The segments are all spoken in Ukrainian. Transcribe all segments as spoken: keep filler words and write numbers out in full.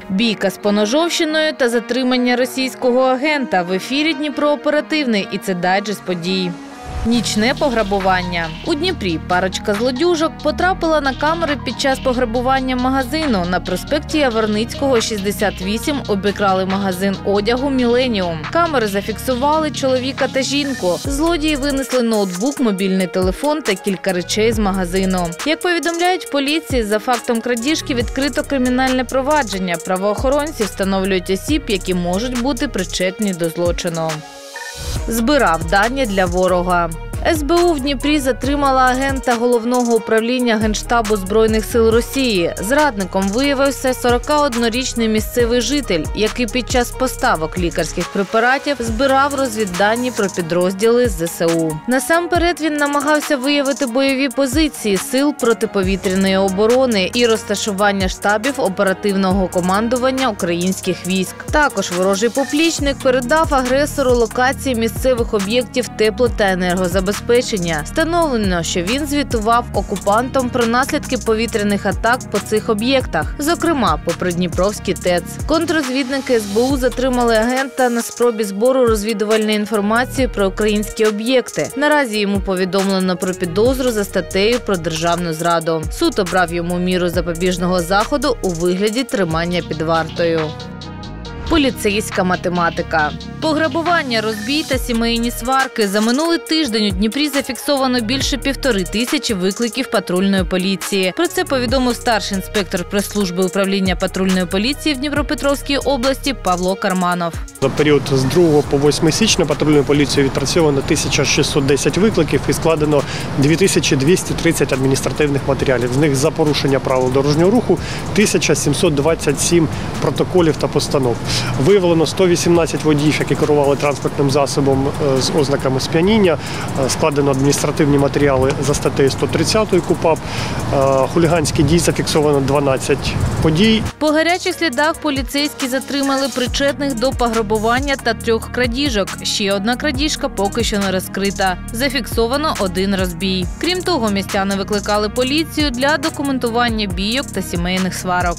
Бійка з поножовщиною та затримання російського агента. В ефірі Дніпро Оперативний, і це дайджест подій. Нічне пограбування. У Дніпрі парочка злодюжок потрапила на камери під час пограбування магазину. На проспекті Яворницького, шістдесят вісім, обікрали магазин одягу «Міленіум». Камери зафіксували чоловіка та жінку. Злодії винесли ноутбук, мобільний телефон та кілька речей з магазину. Як повідомляють в поліції, за фактом крадіжки відкрито кримінальне провадження. Правоохоронці встановлюють осіб, які можуть бути причетні до злочину. Збирав дані для ворога. ес бе у в Дніпрі затримала агента Головного управління Генштабу Збройних сил Росії. Зрадником виявився сорокаоднорічний місцевий житель, який під час поставок лікарських препаратів збирав розвіддані про підрозділи зе се у. Насамперед він намагався виявити бойові позиції сил протиповітряної оборони і розташування штабів оперативного командування українських військ. Також ворожий поплічник передав агресору локації місцевих об'єктів тепло- та енергозабезпечення. Встановлено, що він звітував окупантам про наслідки повітряних атак по цих об'єктах, зокрема по Придніпровській ТЕЦ. Контррозвідники ес бе у затримали агента на спробі збору розвідувальної інформації про українські об'єкти. Наразі йому повідомлено про підозру за статтею про державну зраду. Суд обрав йому міру запобіжного заходу у вигляді тримання під вартою. Поліцейська математика. Пограбування, розбій та сімейні сварки. За минулий тиждень у Дніпрі зафіксовано більше півтори тисячі викликів патрульної поліції. Про це повідомив старший інспектор прес-служби управління патрульної поліції в Дніпропетровській області Павло Карманов. За період з другого по восьме січня патрульною поліцією відпрацьовано тисяча шістсот десять викликів і складено дві тисячі двісті тридцять адміністративних матеріалів. З них за порушення правил дорожнього руху тисяча сімсот двадцять сім протоколів та постанов. Виявлено сто вісімнадцять водіїв, які керували транспортним засобом з ознаками сп'яніння. Складено адміністративні матеріали за статтею сто тридцять КУпАП. Хуліганські дії зафіксовано дванадцять подій. По гарячих слідах поліцейські затримали причетних до пограбування та трьох крадіжок. Ще одна крадіжка поки що не розкрита. Зафіксовано один розбій. Крім того, містяни викликали поліцію для документування бійок та сімейних сварок.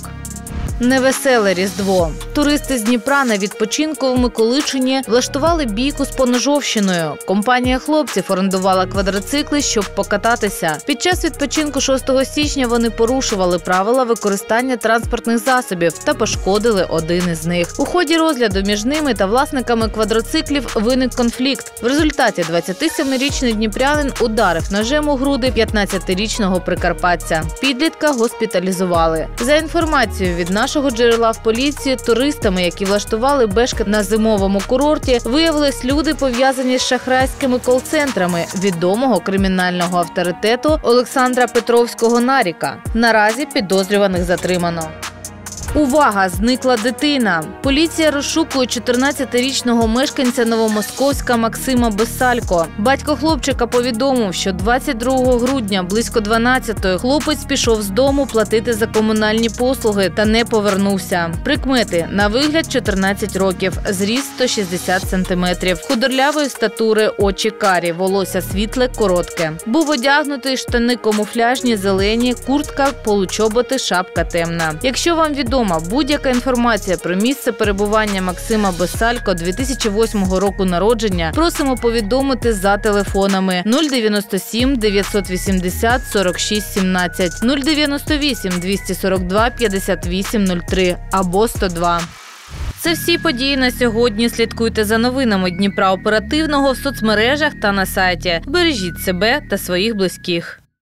Невеселе Різдво. Туристи з Дніпра на відпочинку в Миколичині влаштували бійку з поножовщиною. Компанія хлопців орендувала квадроцикли, щоб покататися. Під час відпочинку шостого січня вони порушували правила використання транспортних засобів та пошкодили один із них. У ході розгляду між ними та власниками квадроциклів виник конфлікт. В результаті двадцятисемирічний дніпрянин ударив ножем у груди п'ятнадцятирічного прикарпатця. Підлітка госпіталізували. За інформацією від нашого джерела в поліції, туристами, які влаштували бешкет на зимовому курорті, виявились люди, пов'язані з шахрайськими кол-центрами відомого кримінального авторитету Олександра Петровського-Наріка. Наразі підозрюваних затримано. Увага! Зникла дитина. Поліція розшукує чотирнадцятирічного мешканця Новомосковська Максима Бесалько. Батько хлопчика повідомив, що двадцять другого грудня близько дванадцятої хлопець пішов з дому платити за комунальні послуги та не повернувся. Прикмети: на вигляд чотирнадцять років, зріст сто шістдесят сантиметрів, худорлявої статури, очі карі, волосся світле, коротке. Був одягнутий штани камуфляжні, зелені, куртка, получоботи, шапка темна. Якщо вам відомо будь-яка інформація про місце перебування Максима Бесалько дві тисячі восьмого року народження, просимо повідомити за телефонами нуль дев'яносто сім дев'ятсот вісімдесят сорок шість сімнадцять, нуль дев'яносто вісім двісті сорок два п'ятдесят вісім нуль три або сто два. Це всі події на сьогодні. Слідкуйте за новинами Дніпра Оперативного в соцмережах та на сайті. Бережіть себе та своїх близьких.